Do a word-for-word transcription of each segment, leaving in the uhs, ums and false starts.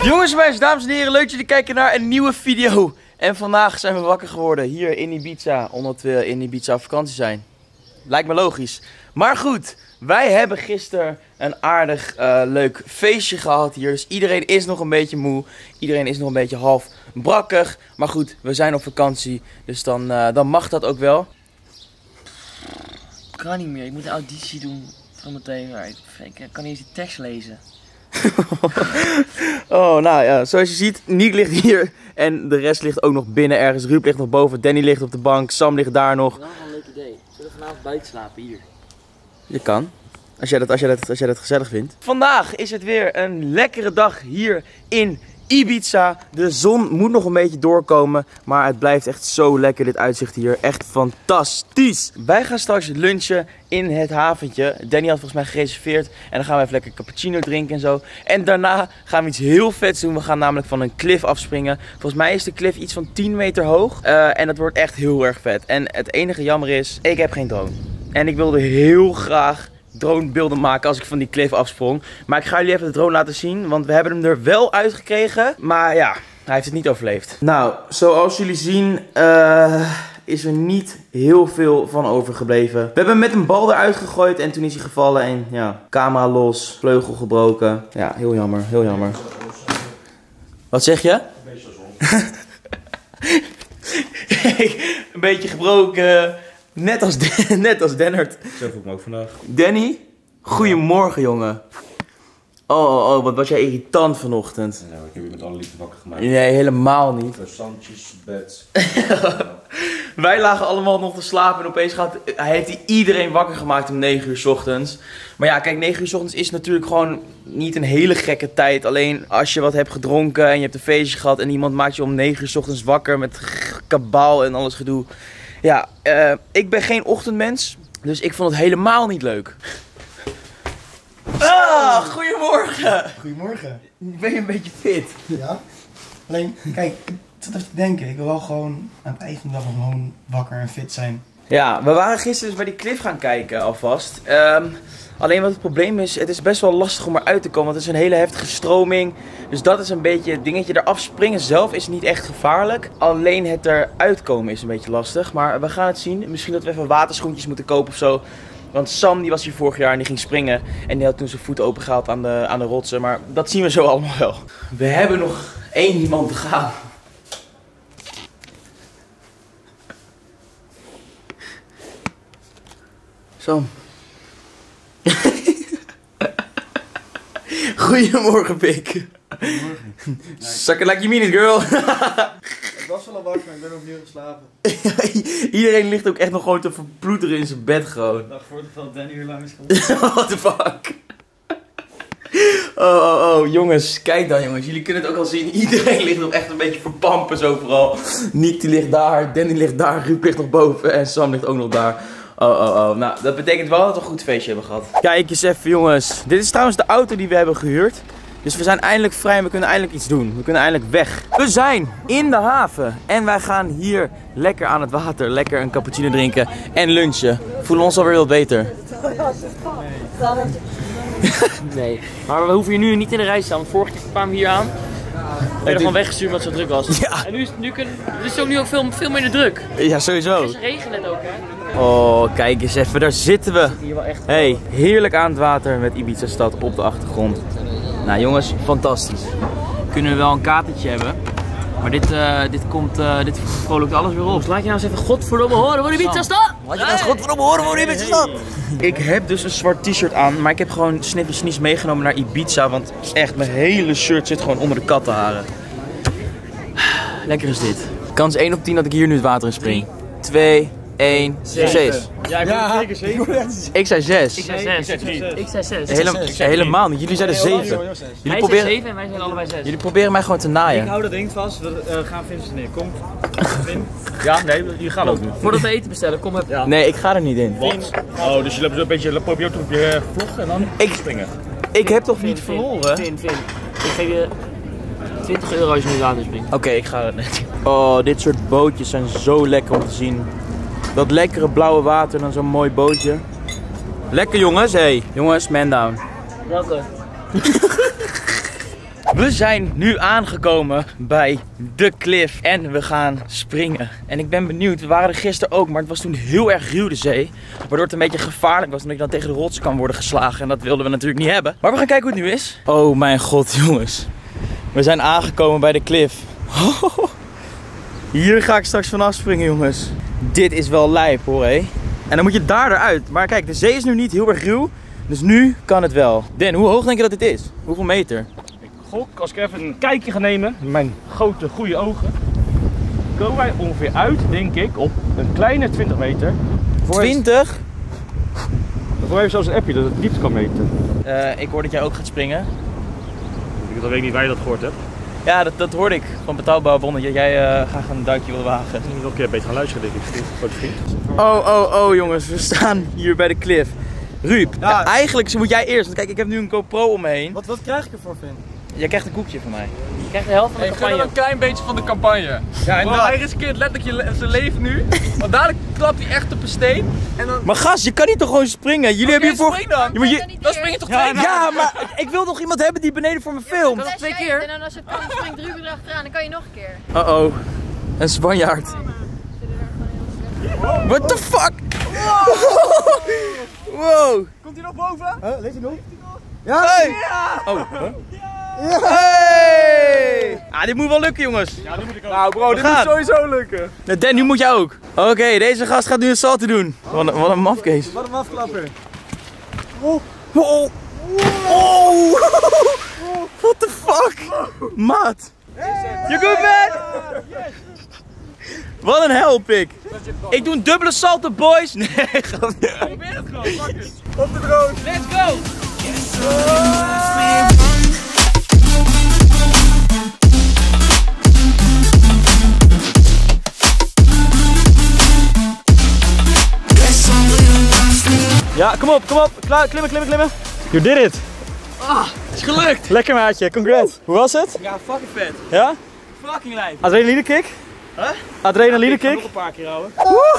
Jongens en meisjes, dames en heren, leuk dat jullie kijken naar een nieuwe video. En vandaag zijn we wakker geworden hier in Ibiza, omdat we in Ibiza op vakantie zijn. Lijkt me logisch. Maar goed, wij hebben gisteren een aardig uh, leuk feestje gehad hier. Dus iedereen is nog een beetje moe. Iedereen is nog een beetje half brakkig. Maar goed, we zijn op vakantie. Dus dan, uh, dan mag dat ook wel. Ik kan niet meer, ik moet een auditie doen van mijn thema. Ik, ik kan niet eens die tekst lezen. Oh, nou ja, zoals je ziet, Niek ligt hier en de rest ligt ook nog binnen ergens. Ruud ligt nog boven, Danny ligt op de bank, Sam ligt daar nog. Dat is wel een leuk idee. Zullen we vanavond buiten slapen hier? Je kan, als jij, dat, als, jij dat, als jij dat gezellig vindt. Vandaag is het weer een lekkere dag hier in Ibiza. De zon moet nog een beetje doorkomen, maar het blijft echt zo lekker dit uitzicht hier. Echt fantastisch. Wij gaan straks lunchen in het haventje. Danny had volgens mij gereserveerd en dan gaan we even lekker cappuccino drinken en zo. En daarna gaan we iets heel vets doen. We gaan namelijk van een klif afspringen. Volgens mij is de klif iets van tien meter hoog uh, en dat wordt echt heel erg vet. En het enige jammer is, ik heb geen drone. En ik wilde heel graag dronebeelden maken als ik van die klif afsprong. Maar ik ga jullie even de drone laten zien, want we hebben hem er wel uitgekregen. Maar ja, hij heeft het niet overleefd. Nou, zoals jullie zien uh, is er niet heel veel van overgebleven. We hebben hem met een bal eruit gegooid en toen is hij gevallen en ja, camera los, vleugel gebroken. Ja, heel jammer, heel jammer. Wat zeg je? Een beetje zon. Een beetje gebroken. Net als, net als Dennert. Zo voel ik me ook vandaag. Danny, goedemorgen jongen. Oh, oh, oh, wat was jij irritant vanochtend. Nou, ik heb je met alle liefde wakker gemaakt. Nee, helemaal niet. Croissantjes, bed. Wij lagen allemaal nog te slapen en opeens gaat, heeft hij iedereen wakker gemaakt om negen uur 's ochtends. Maar ja, kijk, negen uur 's ochtends is natuurlijk gewoon niet een hele gekke tijd. Alleen als je wat hebt gedronken en je hebt een feestje gehad en iemand maakt je om negen uur 's ochtends wakker met kabaal en alles gedoe. Ja, uh, ik ben geen ochtendmens, dus ik vond het helemaal niet leuk. Ah, goedemorgen! Goedemorgen. Ben je een beetje fit? Ja. Alleen, kijk, ik zat even te denken. Ik wil wel gewoon aan het eind van de dag gewoon wakker en fit zijn. Ja, we waren gisteren dus bij die klif gaan kijken alvast. Um, alleen wat het probleem is, het is best wel lastig om eruit te komen. Want het is een hele heftige stroming. Dus dat is een beetje het dingetje. Eraf springen zelf is niet echt gevaarlijk. Alleen het eruit komen is een beetje lastig. Maar we gaan het zien. Misschien dat we even waterschoentjes moeten kopen of zo. Want Sam die was hier vorig jaar en die ging springen. En die had toen zijn voet opengehaald aan de, aan de rotsen. Maar dat zien we zo allemaal wel. We hebben nog één iemand te gaan. Sam. Goedemorgen, Pik. Goedemorgen. Suck it like you mean it, girl. Ik was wel al wakker, maar ik ben opnieuw geslapen. Iedereen ligt ook echt nog gewoon te verploeteren in zijn bed gewoon. Dag voordat Danny hier langs komt. What the fuck? Oh, oh, oh, jongens, kijk dan jongens, jullie kunnen het ook al zien, iedereen ligt nog echt een beetje verpampen zo vooral. Nick die ligt daar, Danny ligt daar, Ruud ligt nog boven en Sam ligt ook nog daar. Oh, oh, oh, nou dat betekent wel dat we een goed feestje hebben gehad. Kijk eens even jongens, dit is trouwens de auto die we hebben gehuurd. Dus we zijn eindelijk vrij en we kunnen eindelijk iets doen. We kunnen eindelijk weg. We zijn in de haven en wij gaan hier lekker aan het water, lekker een cappuccino drinken en lunchen. Voelen ons alweer wat beter. Nee, maar we hoeven hier nu niet in de rij te staan, want vorige keer kwamen we hier aan. Ben je er gewoon weggestuurd omdat het zo druk was. Ja. En nu is het, nu kun, het is ook nu ook veel, veel minder druk. Ja, sowieso. Het is regen net ook, hè? Oh, kijk eens even, daar zitten we. Hier wel echt. Hey, heerlijk aan het water met Ibiza stad op de achtergrond. Nou jongens, fantastisch. Kunnen we wel een katertje hebben. Maar dit, uh, dit komt, uh, dit vrolijkt alles weer op. Dus laat je nou eens even godverdomme horen voor Ibiza stad! Laat je nou eens godverdomme horen voor Ibiza stad! Ik heb dus een zwart t-shirt aan, maar ik heb gewoon Snif en Snies meegenomen naar Ibiza. Want echt, mijn hele shirt zit gewoon onder de kattenharen. Lekker is dit. Kans één op tien dat ik hier nu het water in spring. twee, één, zes. Ja, ik ja, zeker zeven. Ik zei zes. Ik zei zes. Ik zei zes. Hele, helemaal niet. Jullie zeiden zeven. Jullie proberen, zeven en wij zijn allebei zes. Jullie proberen mij gewoon te naaien. Ik hou dat ding vast. We uh, gaan Vincent neer. Kom. Vin. Ja, nee, jullie gaan ook nu. Voordat we eten bestellen, kom even. Ja. Nee, ik ga er niet in. Wat? Oh, dus je loopt een beetje probeer op je vlog en dan ik, springen. Ik heb toch Vin, niet Vin, verloren? Vin, Vin. Ik geef je twintig euro als je nu water springt. Oké, okay, ik ga er niet. Oh, dit soort bootjes zijn zo lekker om te zien. Dat lekkere blauwe water en dan zo'n mooi bootje. Lekker jongens, hé. Hey. Jongens, man down. Welke? We zijn nu aangekomen bij de cliff en we gaan springen. En ik ben benieuwd, we waren er gisteren ook, maar het was toen heel erg ruw de zee. Waardoor het een beetje gevaarlijk was, omdat je dan tegen de rots kan worden geslagen. En dat wilden we natuurlijk niet hebben. Maar we gaan kijken hoe het nu is. Oh mijn god, jongens. We zijn aangekomen bij de cliff. Hier ga ik straks vanaf springen, jongens. Dit is wel lijp, hoor, hé. En dan moet je daar eruit. Maar kijk, de zee is nu niet heel erg ruw. Dus nu kan het wel. Den, hoe hoog denk je dat dit is? Hoeveel meter? Ik gok, als ik even een kijkje ga nemen, met mijn grote goede ogen, komen wij ongeveer uit, denk ik, op een kleine twintig meter. twintig? Voor heeft zelfs een appje dat het diepte kan meten. Uh, ik hoor dat jij ook gaat springen. Ik weet niet waar je dat gehoord hebt. Ja, dat, dat hoorde ik van betrouwbare bronnen. Dat jij uh, graag een duikje wilde wagen. Ik moet nog een keer beter gaan luisteren, denk ik. Grote vriend. Oh, oh, oh jongens, we staan hier bij de cliff. Ruud, Ja. ja, eigenlijk moet jij eerst. Want kijk, ik heb nu een GoPro om me heen. Wat, wat krijg ik ervoor, Finn? Jij krijgt een koekje van mij. Je krijgt de helft van de Ik gun hem campagne. een klein beetje van de campagne. Ja, en Want hij riskeert letterlijk je le- zijn leven nu. Want dadelijk klapt hij echt op een steen. En dan... Maar gast, je kan niet toch gewoon springen? Jullie hebben hiervoor... spring dan. Ja, maar je... Dan spring je toch Ja, twee keer? ja, maar ik wil nog iemand hebben die beneden voor me filmt. Dat is twee jij keer. het. En dan als je het kan, springt Ruben erachteraan. Dan kan je nog een keer. Uh oh, een Spanjaard. What the fuck? Wow. Komt hij nog boven? Huh, leeft hij nog? Hey. Oh, huh? Hey. Ah, dit moet wel lukken, jongens. Ja, dat moet ik ook. Nou bro, dit moet sowieso lukken. Nou, Dan, nu moet jij ook. Oké, okay, deze gast gaat nu een salto doen. Wat een, wat een mafkees. Wat een afklapper. Oh. Oh. Oh. What the fuck? Maat. You good, man? Wat een helpik. Ik doe een dubbele salto, boys. Nee, grapje. Probeer het gewoon, fuck it. Op de drone. Let's go! Ja, kom op, kom op. Klaar, klimmen, klimmen, klimmen. You did it. Ah, het is gelukt. Lekker maatje, congrats. Hoe was het? Ja, fucking vet. Ja? Fucking lijf. Adrenaline kick? Huh? Adrenaline kick? Nog een paar keer houden.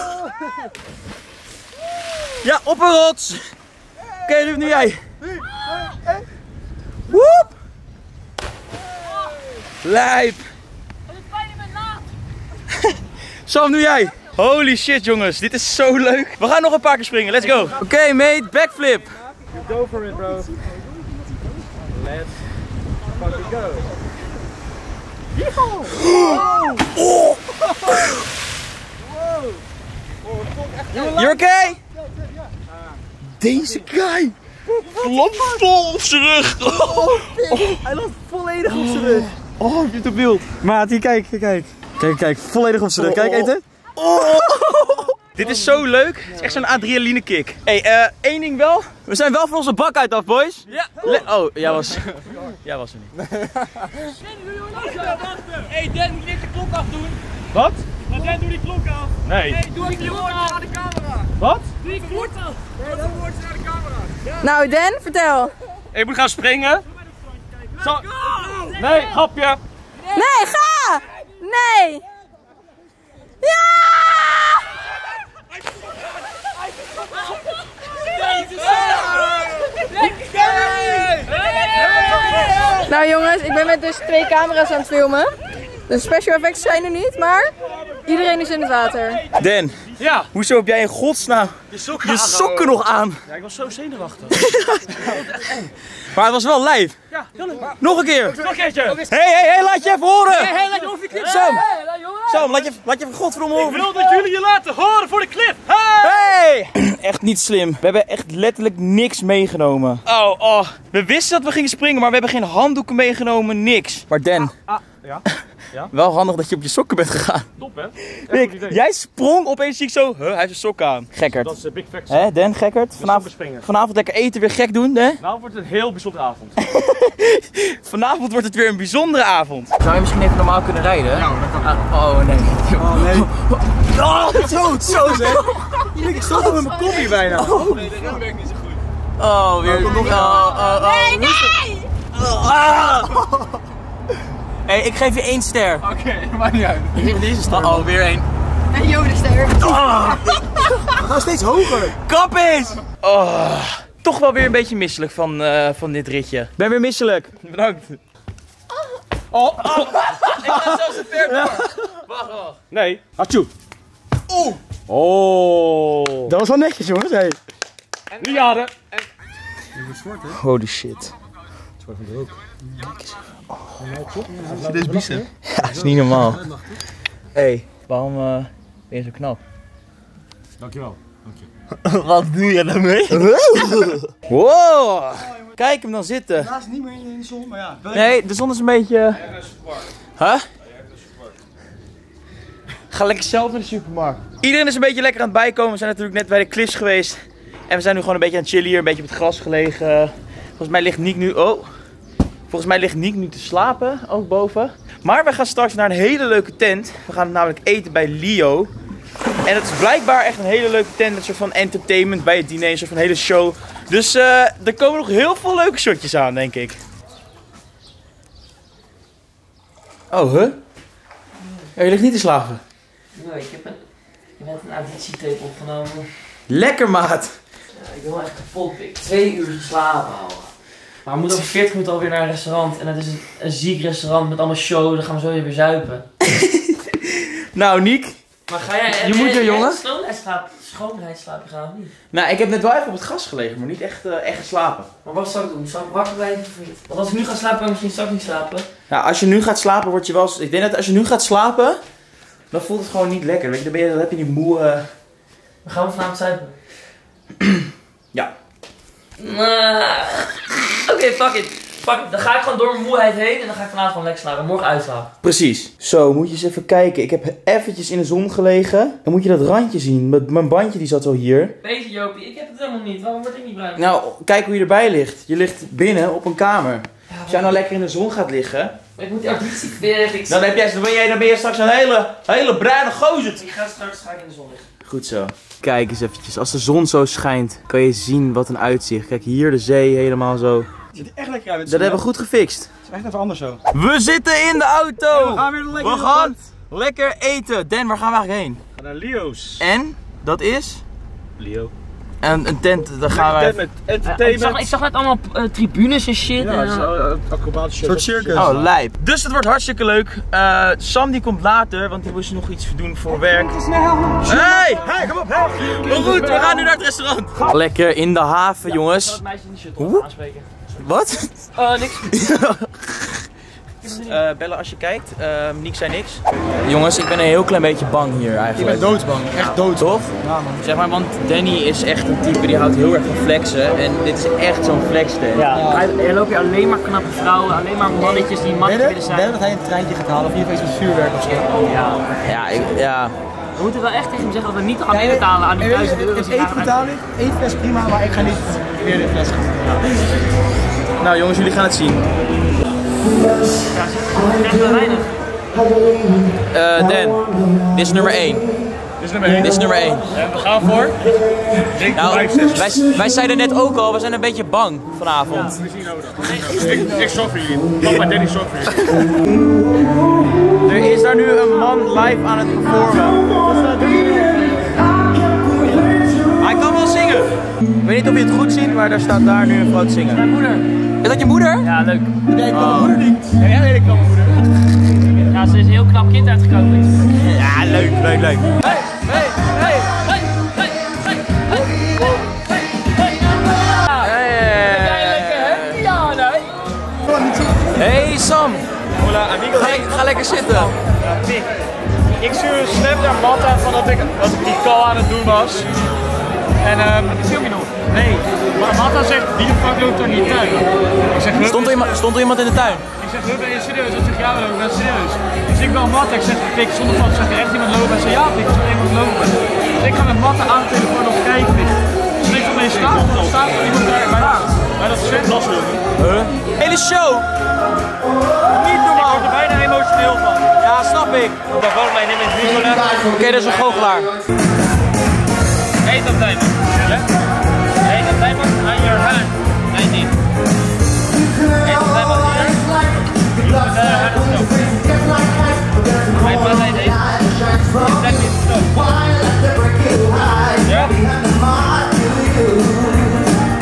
Ja, op een rots. Oké, okay, Ruud, nu jij. Woep. Lijp. Sam, nu jij. Holy shit, jongens. Dit is zo leuk. We gaan nog een paar keer springen. Let's go. Oké, okay, mate. Backflip. Go for it, bro. Let's fucking go. Oh. You okay? Deze guy. Landstol op zijn rug. Oh. Hij loopt volledig op zijn rug. Oh, je te beeld. Maat, hier, kijk, kijk, kijk. Kijk, kijk, volledig op zijn rug. Kijk, eten. Oh. Dit is zo leuk. Het is echt zo'n adrenaline kick. Hé, hey, uh, één ding wel. We zijn wel van onze bak uit af, boys. Ja. Le oh, jij was, jij was er niet. Hey Dan, moet je eerst de klok afdoen? Wat? Dan doe die klok af. Nee. Hey, doe die klok af naar de camera. Wat? Doe die klok af. Nee, dan wordt ze naar de camera. Nou, Dan, vertel. Ik moet gaan springen. Zo. Nee, grapje. Nee, ga! Nee! Ja! Nou jongens, ik ben met dus twee camera's aan het filmen. De special effects zijn er niet, maar iedereen is in het water. Dan, Ja. hoezo heb jij in godsnaam Je sokken, je sokken nog aan? Ja, ik was zo zenuwachtig. Maar het was wel lijf. Ja, heel leuk. Nog een keer. Nog een keertje. Hé, hé, hé, laat je even horen. Hey, hey, laat je over je clip. Sam, Sam, laat je, laat je even godverdomme Ik horen. wil dat jullie je laten horen voor de clip. Hey! Echt niet slim. We hebben echt letterlijk niks meegenomen. Oh, oh. We wisten dat we gingen springen, maar we hebben geen handdoeken meegenomen, niks. Maar Dan, Ah, ja. Ja. wel handig dat je op je sokken bent gegaan. Top, hè? Echt Rick, goed idee. jij sprong opeens, zie ik zo, huh, hij heeft zijn sokken aan. Gekkerd. Dat is de big facts. Hè, Dan, gekkerd. Sokken Vanavond, springen. vanavond lekker eten, weer gek doen, hè? Nou wordt het een heel bijzondere avond. Vanavond wordt het weer een bijzondere avond. Zou je misschien even normaal kunnen rijden? Ja, dat kan. Ah, oh, nee. Oh nee. Oh, Zo, zo zeg. Ik stond al met mijn kop hier bijna. Nee, de rem werkt niet zo goed. oh weer. Oh, oh, oh. Nee, nee! Ah. Hey, ik geef je één ster. Oké, okay, maakt niet uit. Ik geef deze ster. Oh, weer één. En Jodenster. We gaan steeds hoger. Kap eens! Oh, toch wel weer een beetje misselijk van, uh, van dit ritje. Ben weer misselijk. Bedankt. Oh. Oh. Ik ga zelfs te ver door. Wacht, wacht. Nee. Hatsjoe. Oeh. Oh. Dat was wel netjes, jongens. Hey. Nu jaren. Holy shit. Dit is bicep. Ja, dat is niet normaal. Hé, hey, waarom uh, ben je zo knap? Dankjewel. Wat doe je daarmee? Wow! Kijk hem dan zitten. Helaas niet meer in de zon, maar ja. Nee, de zon is een beetje... Huh? Ga lekker zelf naar de supermarkt. Iedereen is een beetje lekker aan het bijkomen. We zijn natuurlijk net bij de cliffs geweest. En we zijn nu gewoon een beetje aan het chillen hier. Een beetje op het gras gelegen. Volgens mij ligt Nick nu... Oh. Volgens mij ligt Nick nu te slapen. Ook boven. Maar we gaan straks naar een hele leuke tent. We gaan namelijk eten bij Leo. En het is blijkbaar echt een hele leuke tent. Een soort van entertainment bij het diner. Een soort van hele show. Dus uh, er komen nog heel veel leuke shotjes aan, denk ik. Oh, huh? Ja, je ligt niet te slapen. Nee, ik heb, een, ik heb net een auditietape opgenomen. Lekker, maat. Ja, ik ben wel echt kapot. Ik heb twee uur geslapen, ouwe. Maar we moeten over veertig minuten alweer naar een restaurant. En het is een, een ziek restaurant met allemaal show. Dan gaan we zo weer zuipen. Nou, Nick. Maar ga jij... Je moet er, jongen. Schoonheidsslaap, schoonheidsslapen gaan of niet? Nou, ik heb net wel even op het gras gelegen, maar niet echt, uh, echt geslapen. Maar wat zou ik doen? Zou ik wakker blijven of niet? Want als ik nu ga slapen, kan ik misschien straks niet slapen. Nou, als je nu gaat slapen, word je wel... Ik denk dat als je nu gaat slapen, dan voelt het gewoon niet lekker. Weet je, dan, ben je, dan heb je die moe... Uh... Dan gaan we vanavond zuipen. Ja. Uh, Oké, okay, fuck it. Fuck it. Dan ga ik gewoon door mijn moeheid heen en dan ga ik vanavond gewoon lekker slapen. Morgen uitslapen. Precies. Zo, moet je eens even kijken. Ik heb eventjes in de zon gelegen. En moet je dat randje zien. Met mijn bandje die zat zo hier. Weet je, Jopie, ik heb het helemaal niet. Waarom word ik niet bruin? Nou, kijk hoe je erbij ligt. Je ligt binnen op een kamer. Ja, als jij nou lekker in de zon gaat liggen... Ik moet die auditie weer fixen. Dan, heb jij, dan, ben jij, dan ben je straks een hele, hele bruine gozer. Ik ga straks ga ik in de zon liggen. Goed zo. Kijk eens eventjes. Als de zon zo schijnt, kan je zien wat een uitzicht. Kijk, hier de zee helemaal zo. Het ziet er echt lekker uit. Dat hebben we goed gefixt. Het is echt even anders zo. We zitten in de auto. We gaan weer lekker We gaan lekker eten. Dan, waar gaan we eigenlijk heen? Naar Leo's. En, dat is? Leo. En een tent, daar gaan Een we... tent met Uh, ik, entertainment. zag, ik zag net allemaal uh, tribunes en shit. Ja, en, het is uh, een acrobatische Een soort circus. Oh, lijp. Dus het wordt hartstikke leuk. Uh, Sam die komt later, want die moest nog iets doen voor werk. Hey! Hey, kom op, hey! Maar goed, we gaan nu naar het restaurant. Lekker in de haven, jongens. dat meisje in die shirt Hoe? aanspreken. Wat? Uh, niks. Uh, Bella, als je kijkt, uh, Nick zei niks. Jongens, ik ben een heel klein beetje bang hier eigenlijk. Ik ben doodsbang. Echt dood. Toch? Ja, man. Zeg maar, want Danny is echt een type die houdt heel erg van flexen. En dit is echt zo'n flextent. Ja. Er lopen hier alleen maar knappe vrouwen, alleen maar mannetjes die mannetjes willen zijn. Ben dat hij een treintje gaat halen of hier iets met vuurwerk of zo? Ja. Ja, ik, ja. We moeten wel echt tegen hem zeggen dat we niet gaan meebetalen aan die Nee, duizend euro's. het die eten gaan betaal ik. Eén fles prima, maar ik ga niet weer de fles gaan. Nou jongens, jullie gaan het zien. Ja, zeg, echt wel weinig. Uh, Dan, dit is nummer één. Dit is nummer één. Dit is nummer één. En we gaan voor. Drink Nou, vijf, zes. wij, wij zeiden net ook al, we zijn een beetje bang vanavond. We zien nodig. Ik, ik zorg voor jullie. Papa Danny zorgt voor jullie. Er is daar nu een man live aan het performen. Hij kan wel zingen. Ik weet niet of je het goed ziet, maar daar staat daar nu een vrouw te zingen. Mijn moeder. Is dat je moeder? Ja, leuk. Nee, ik kan mijn moeder niet. En jij weet ik nog moeder. Ja, ze is een heel knap kind uitgekomen. Ja, leuk, leuk, leuk. Hey, hey, hey, hey, hey, hey, hey, hey, hey. Ben jij een lekker happy, ja, nee? Hey Sam, Hola, amigo. ga, le- ga lekker zitten. Nick, ik stuur een snap naar Matta van dat ik, dat ik die call aan het doen was. En ehm, film je nog? Nee, maar Matta zegt, wie de fuck loopt er in je tuin? Ik zeg, Hup, Stond er, iemand, stond er iemand in de tuin? ik zeg, Hup, ben je serieus? Hij zegt, ja, we lopen, ben je serieus? Dus ik bel Matta, ik zeg, pik, zonder van, zegt er echt iemand lopen? Hij zegt, ja, pik, er zegt iemand lopen. Dus ik ga met Matta aan de telefoon nog kijken, pik. Dus ik van, nee, staat er staat er iemand daar bij, bij dat zwembad. Huh? Hele show! Niet Ik normaal! word er bijna emotioneel van. Ja, snap ik. Dat woont mij niet in het Nicola. Oké, dat is een goochelaar. Eet op tijd, man. Eet op tijd, man. On your hand. nineteen. Eet op tijd, man. Hier. You put the hand op stop. Right, man, like this. Exactly, stop. Ja?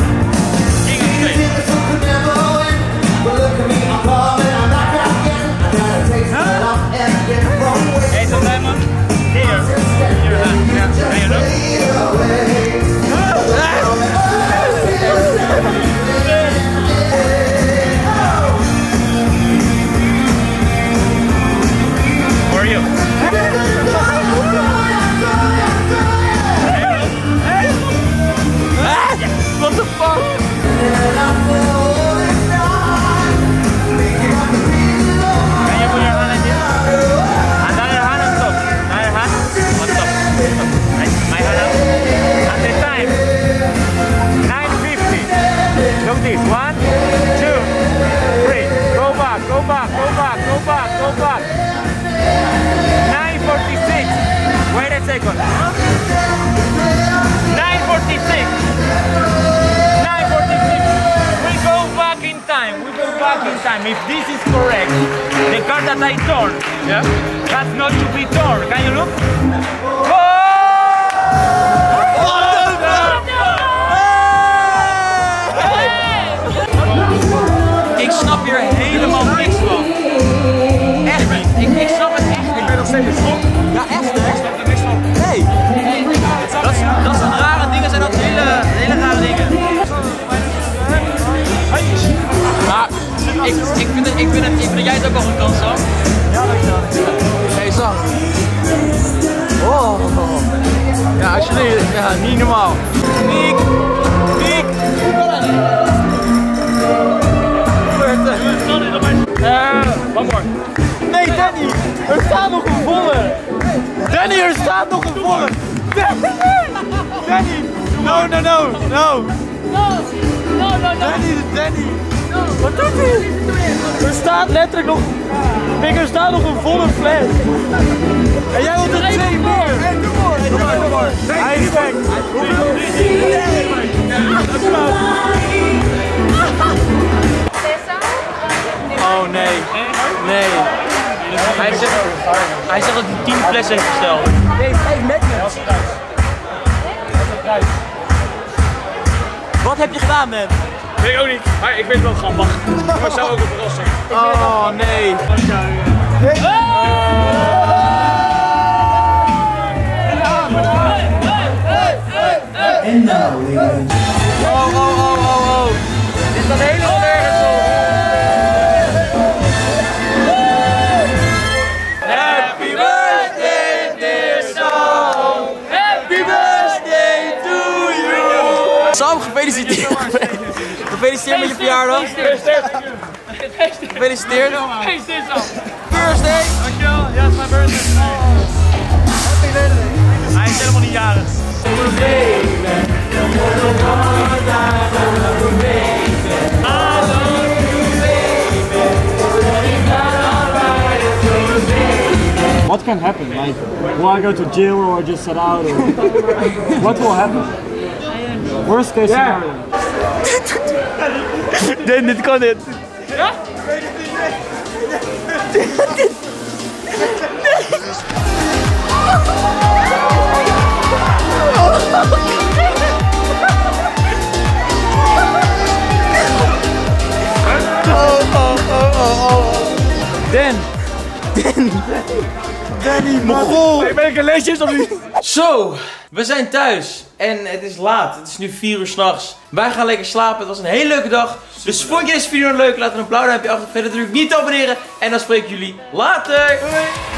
King of straight. time. We go back in time. If this is correct, the card that I turn yeah. has not to be turned. Can you look? Oh! Ik snap hier helemaal niks van. Echt niet. Ik, ik snap het echt. Ik ben nog steeds geschokt. Ja, echt hè? Ik snap er niks van. Nee. Dat, is, dat zijn rare dingen, zijn dat hele, hele rare dingen. Maar ik, ik, vind het, ik, vind het, ik vind dat jij het ook wel goed kan, Sam. Ja, dankjewel. Hey Sam. Oh. Ja, alsjeblieft. Ja, niet normaal. Niek. Niek. Uh, one more. Nee, Danny. Er staat nog een volle. Danny, er staat nog een volle. Danny. Danny. No, no, no. No. No, no, no, no. Danny, Danny. No. Wat doet hij? Er staat letterlijk nog... Kijk, er staat nog een volle fles. En jij wilt er twee meer. Hey, doe maar. Doe maar, doe maar. Hij is weg. Oh nee. Nee. Hij zegt, hij zegt dat hij tien flessen heeft besteld. Nee, vijf magnets. Wat heb je gedaan, man? Weet ik ook niet, maar ik weet wel gewoon wachten. Maar zou ook een verrassing. Oh nee. En nou, ladies. Oh, oh, oh, oh, oh. Dit is dat helemaal nergens op. Happy birthday, dear Sam. Happy birthday to you. Sam, gefeliciteerd. Gefeliciteerd met je verjaardag. Gefeliciteerd. Birthday. Dankjewel, ja, het is mijn birthday. Hij is helemaal niet jarig. What can happen? Like, will I go to jail or just sit out? Or what will happen? Worst case scenario. Nee, dit kan niet. Ja? Dan! Dan! Danny, Mogol! Ik ben ik een leesjes of niet? Zo, we zijn thuis en het is laat. Het is nu vier uur s'nachts. Wij gaan lekker slapen. Het was een hele leuke dag. Dus vond je deze video leuk? Laat een blauw duimpje achter. Verder natuurlijk niet te abonneren. En dan spreek ik jullie later. Doei!